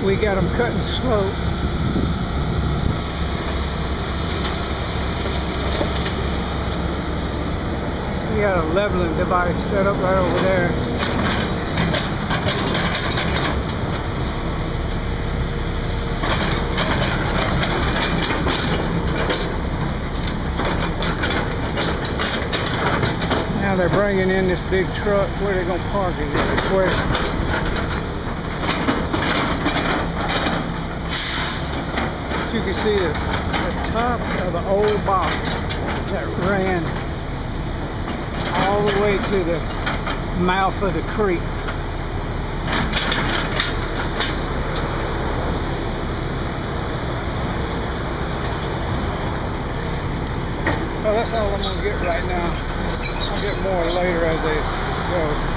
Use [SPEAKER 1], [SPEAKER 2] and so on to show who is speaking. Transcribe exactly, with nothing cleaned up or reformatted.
[SPEAKER 1] we got them cutting slope. We got a leveling device set up right over there. Now they're bringing in this big truck. Where are they going to park it? Is the question. You can see the, the top of the old box that ran all the way to the mouth of the creek. Well, that's all I'm going to get right now. I'll get more later as they go.